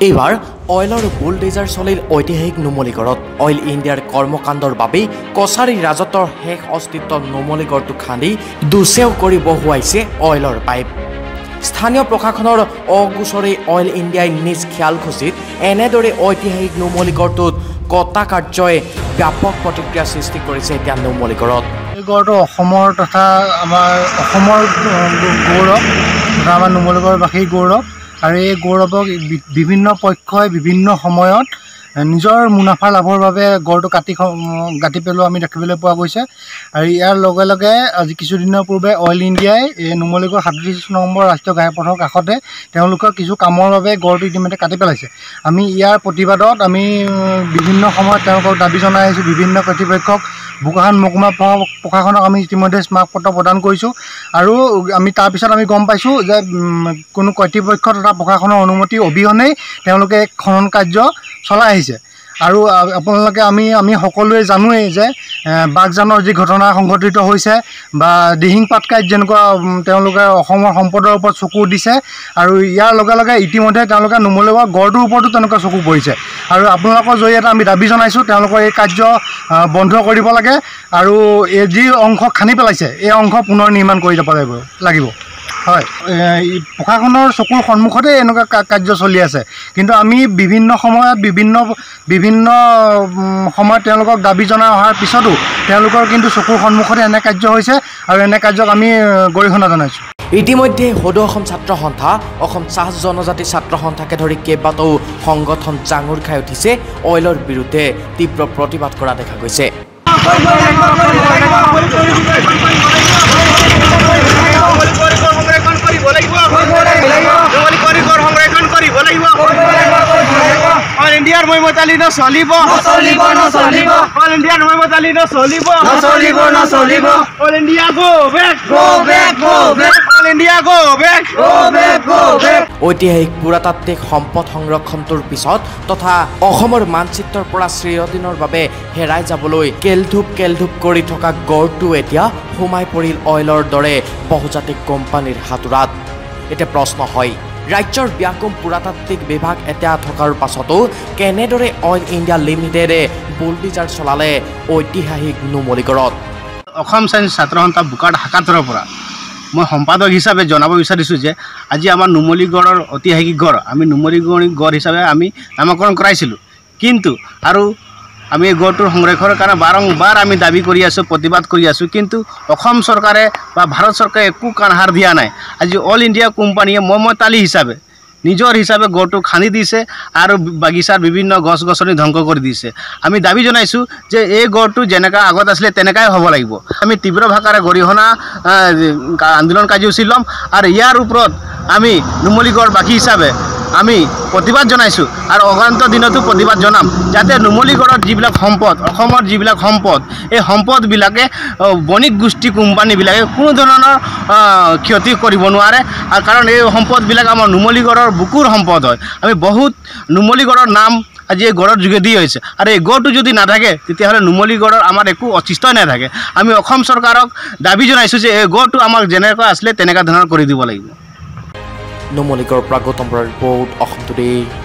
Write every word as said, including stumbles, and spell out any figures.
এইবাৰ অইলৰ বুলডেজাৰ চলিল ঐতিহাসিক নুমলীগড়ত অইল ইণ্ডিয়াৰ কৰ্মকাণ্ডৰ বাবে কছাৰী ৰাজত্বৰ শেষ অস্তিত্ব নুমলীগড়টো খান্দি দুচেও কৰি বহুৱাইছে অইলৰ পাইপ। স্থানীয় প্ৰশাসনৰ অগোচৰে অইল ইণ্ডিয়াই নিজ খিয়ালখুচিত এনেদৰে ঐতিহাসিক নুমলীগড়টোত কটা কাৰ্যই ব্যাপক প্ৰতিক্ৰিয়া সৃষ্টি কৰিছে। এতিয়া নুমলীগড়ত এই গড়টো অসমৰ তথা আমাৰ অসমৰ গৌৰৱ তথা আমাৰ নুমলীগড়বাসীৰ গৌৰৱ আৰু এই গৌৰৱক বিভিন্ন পক্ষই বিভিন্ন সময়ত নিজৰ মুনাফা লাভৰ বাবে গড়টো কাটি কাটি পেলোৱা আমি দেখিবলৈ পোৱা গৈছে। আৰু ইয়াৰ লগে লগে আজি কিছুদিনৰ পূৰ্বে অইল ইণ্ডিয়াই এই নুমলীগড় সাতত্ৰিছ নম্বৰ ৰাষ্ট্ৰীয় ঘাইপথৰ কাষতে তেওঁলোকৰ কিছু কামৰ বাবে গড়টো ইতিমধ্যে কাটি পেলাইছে। আমি ইয়াৰ প্ৰতিবাদত আমি বিভিন্ন সময়ত তেওঁলোকক দাবী জনাই আহিছোঁ। বিভিন্ন কৰ্তৃপক্ষক বোকাখাট মহকুমা প্ৰশাসনক আমি ইতিমধ্যে স্মাৰকপত্ৰ প্ৰদান কৰিছোঁ আৰু আমি তাৰপিছত আমি গম পাইছোঁ যে কোনো কৰ্তৃপক্ষ তথা প্ৰশাসনৰ অনুমতি অবিহনেই তেওঁলোকে খনন কাৰ্য চলাই আহিছে। আৰু আপোনালোকে আমি আমি সকলোৱে জানোৱেই যে বাগজানৰ যি ঘটনা সংঘটিত হৈছে বা দিহিং পাটকাইত যেনেকুৱা তেওঁলোকে অসমৰ সম্পদৰ ওপৰত চকু দিছে আৰু ইয়াৰ লগে লগে ইতিমধ্যে তেওঁলোকে নুমলীগড় গড়টোৰ ওপৰতো তেনেকুৱা চকু পৰিছে। আৰু আপোনালোকৰ জৰিয়তে আমি দাবী জনাইছোঁ তেওঁলোকৰ এই কাৰ্য বন্ধ কৰিব লাগে আৰু এই যি অংশ খান্দি পেলাইছে এই অংশ পুনৰ নিৰ্মাণ কৰি যাব লাগিব লাগিব হয়। প্ৰশাসনৰ চকুৰ সন্মুখতে এনেকুৱা কাৰ্য চলি আছে, কিন্তু আমি বিভিন্ন সময়ত বিভিন্ন বিভিন্ন সময়ত তেওঁলোকক দাবী জনাই অহাৰ পিছতো তেওঁলোকৰ কিন্তু চকুৰ সন্মুখতে এনে কাৰ্য হৈছে আৰু এনে কাৰ্যক আমি গৰিহণা জনাইছোঁ। ইতিমধ্যে সদৌ অসম ছাত্ৰ সন্থা, অসম চাহ জনজাতি ছাত্ৰ সন্থাকে ধৰি কেইবাটাও সংগঠন জাঙুৰ খাই উঠিছে অইলৰ বিৰুদ্ধে তীব্ৰ প্ৰতিবাদ কৰা দেখা গৈছে। অল ইণ্ডিয়াৰ মৈমতালি নচলিব নচলিব নচলিব অল ইণ্ডিয়াৰ মৈমতালি নচলিব নচলিব নচলিব all India go back go back go back all India go back go back go back. ঐতিহাসিক পুৰাতাত্ত্বিক সম্পদ সংৰক্ষণটোৰ পিছত তথা অসমৰ মানচিত্ৰৰ পৰা চিৰদিনৰ বাবে হেৰাই যাবলৈ কেলধুপ কেলধুপ কৰি থকা গড়টো এতিয়া সোমাই পৰিল অইলৰ দৰে বহুজাতিক কোম্পানীৰ হাতোৰাত। এতিয়া প্ৰশ্ন হয়, ৰাজ্যৰ ব্যাকুম পুৰাতাত্ত্বিক বিভাগ এতিয়া থকাৰ পাছতো কেনেদৰে অইল ইণ্ডিয়া লিমিটেডে বুলডেজাৰ চলালে ঐতিহাসিক নুমলীগড়ত? অসম চাইন্স ছাত্ৰ সন্থা বোকাখাট হাকাথৰৰ পৰা মই সম্পাদক হিচাপে জনাব বিচাৰিছোঁ যে আজি আমাৰ নুমলীগড়ৰ ঐতিহাসিক গড় আমি নুমলীগড় গড় হিচাপে আমি নামকৰণ কৰাইছিলোঁ, কিন্তু আৰু আমি এই গড়টোৰ সংৰক্ষণৰ কাৰণে বাৰম্বাৰ আমি দাবী কৰি আছোঁ, প্ৰতিবাদ কৰি আছোঁ, কিন্তু অসম চৰকাৰে বা ভাৰত চৰকাৰে একো কাণসাৰ দিয়া নাই। আজি অল ইণ্ডিয়া কোম্পানীয়ে মমতালি হিচাপে নিজৰ হিচাপে গড়টো খান্দি দিছে আৰু বাগিচাৰ বিভিন্ন গছ গছনি ধ্বংস কৰি দিছে। আমি দাবী জনাইছোঁ যে এই গড়টো যেনেকৈ আগত আছিলে তেনেকাই হ'ব লাগিব। আমি তীব্ৰ ভাষাৰে গৰিহণা আন্দোলন কাৰ্যসূচী ল'ম আৰু ইয়াৰ ওপৰত আমি নুমলীগড়বাসী হিচাপে আমি প্ৰতিবাদ জনাইছোঁ আৰু অগান্ত দিনতো প্ৰতিবাদ জনাম, যাতে নুমলীগড়ত যিবিলাক সম্পদ অসমৰ যিবিলাক সম্পদ এই সম্পদবিলাকে বণিক গোষ্ঠী কোম্পানীবিলাকে কোনো ধৰণৰ ক্ষতি কৰিব নোৱাৰে। আৰু কাৰণ এই সম্পদবিলাক আমাৰ নুমলীগড়ৰ বুকুৰ সম্পদ হয়। আমি বহুত নুমলীগড়ৰ নাম আজি এই গড়ৰ যোগেদি হৈছে আৰু এই গড়টো যদি নাথাকে তেতিয়াহ'লে নুমলীগড়ৰ আমাৰ একো অস্তিত্বই নাথাকে। আমি অসম চৰকাৰক দাবী জনাইছোঁ যে এই গড়টো আমাক যেনেকুৱা আছিলে তেনেকুৱা ধৰণৰ কৰি দিব লাগিব। নুমলীগড়ৰ পৰা গৌতম বৰাৰ ৰিপৰ্ট, অসম টুডে।